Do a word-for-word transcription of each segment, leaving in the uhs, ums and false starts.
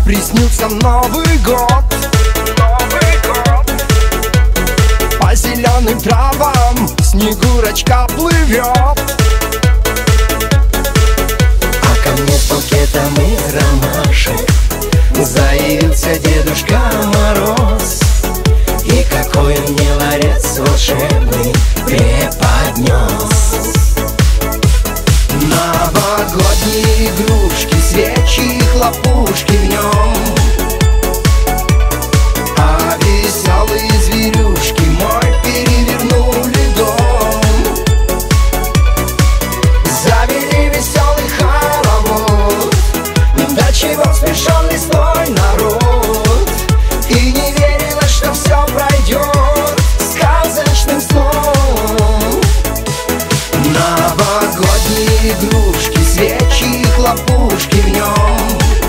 приснился Новый год. Новый год. По зеленым травам Снегурочка плывет. А ко мне с букетом из ромашек заявился Дедушка Мороз. И какой он мне ларец волшебный преподнес. Новогодние игрушки, свечи и хлопушки в нем. А веселые зверюшки мой перевернули дом. Завели веселый хоровод, до чего смешон лесной народ. И не верилось, что все пройдет сказочным сном. Новогодние игрушки, свечи и хлопушки в нем.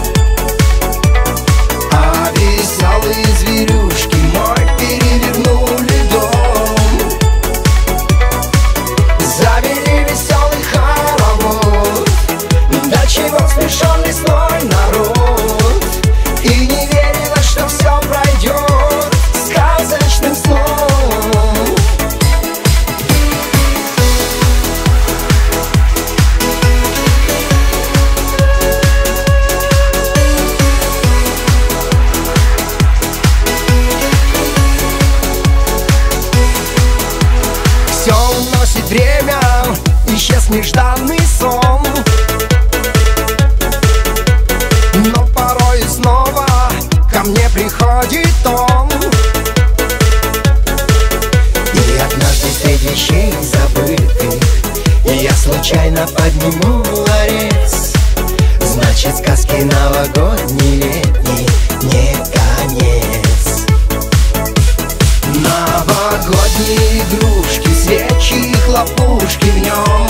А веселые зверюшки мой перевернули дом. Завели веселый хоровод, до чего смешон лесной народ. И не верилось, что все пройдет сказочным сном. Все уносит время, исчез нежданный сон. Но порой снова ко мне приходит он. И однажды среди вещей забытых я случайно подниму ларец. Значит, сказки новогодней летней не конец. Новогодние игрушки, свечи и хлопушки в нем.